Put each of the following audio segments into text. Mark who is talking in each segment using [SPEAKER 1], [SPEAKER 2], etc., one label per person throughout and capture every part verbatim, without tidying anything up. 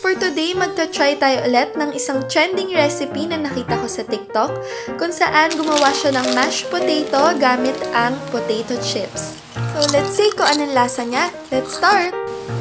[SPEAKER 1] for today, magta-try tayo ulit ng isang trending recipe na nakita ko sa TikTok kung saan gumawa siya ng mashed potato gamit ang potato chips. So, let's see kung anong lasa niya. Let's start!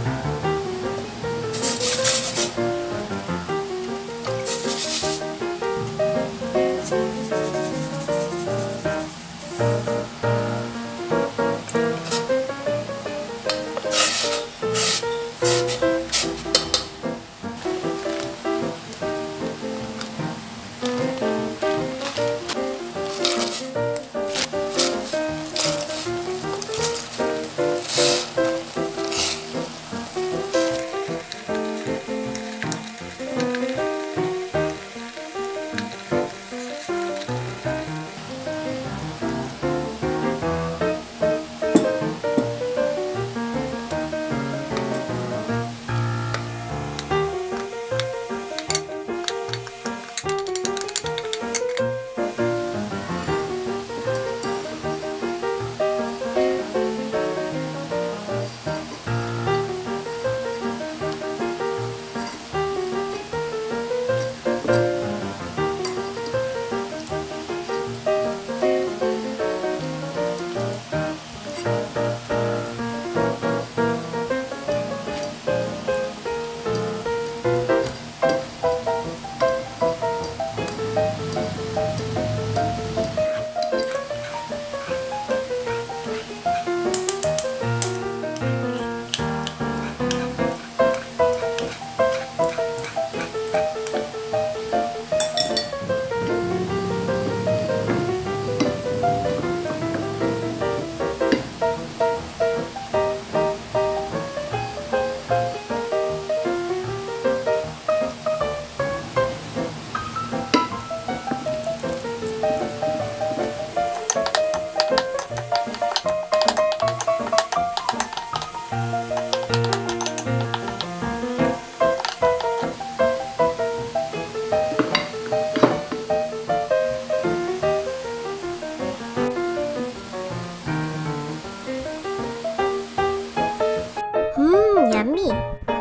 [SPEAKER 2] Mmm, yummy.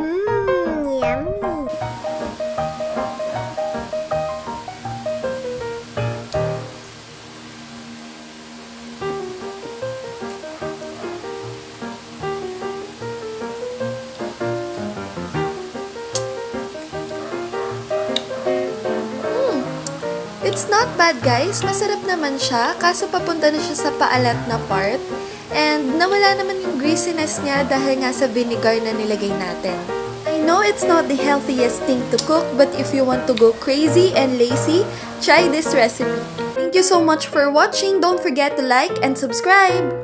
[SPEAKER 2] Mmm, yummy.
[SPEAKER 1] Hmm, it's not bad guys, masarap naman siya, kaso papunta na siya sa paalat na part. And nawala naman yung greasiness niya dahil nga sa vinegar na nilagay natin. I know it's not the healthiest thing to cook, but if you want to go crazy and lazy, try this recipe. Thank you so much for watching. Don't forget to like and subscribe!